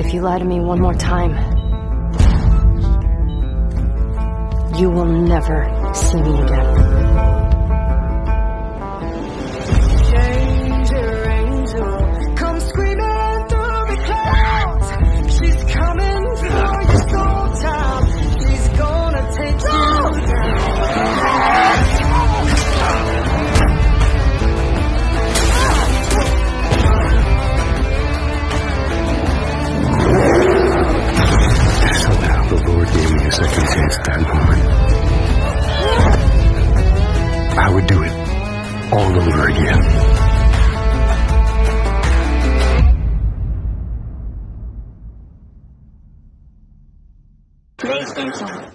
If you lie to me one more time, you will never see me again. The Lord gave me a second chance at that moment. I would do it all over again. PlayStation